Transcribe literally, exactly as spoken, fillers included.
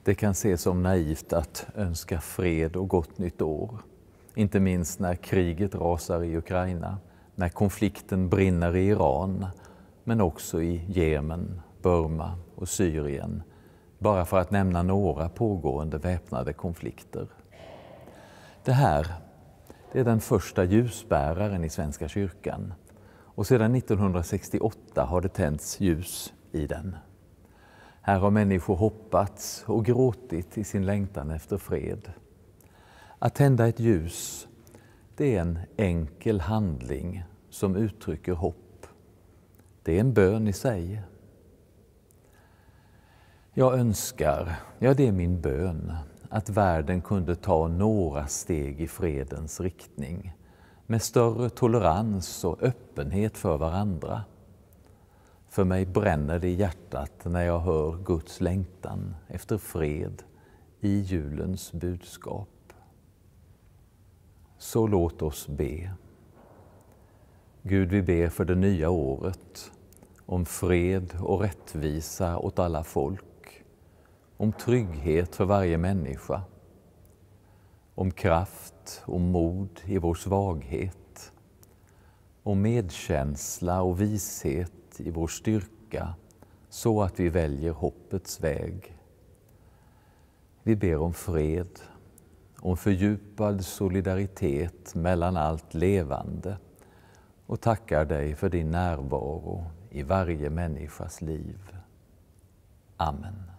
Det kan ses som naivt att önska fred och gott nytt år. Inte minst när kriget rasar i Ukraina, när konflikten brinner i Iran, men också i Jemen, Burma och Syrien, bara för att nämna några pågående väpnade konflikter. Det här det är den första ljusbäraren i Svenska kyrkan, och sedan nittonhundrasextioåtta har det tänts ljus i den. Här har människor hoppats och gråtit i sin längtan efter fred. Att tända ett ljus, det är en enkel handling som uttrycker hopp. Det är en bön i sig. Jag önskar, ja det är min bön, att världen kunde ta några steg i fredens riktning med större tolerans och öppenhet för varandra. För mig bränner det i hjärtat när jag hör Guds längtan efter fred i julens budskap. Så låt oss be. Gud, vi ber för det nya året, om fred och rättvisa åt alla folk, om trygghet för varje människa, om kraft och mod i vår svaghet, om medkänsla och vishet i vår styrka, så att vi väljer hoppets väg. Vi ber om fred, om fördjupad solidaritet mellan allt levande och tackar dig för din närvaro i varje människas liv. Amen.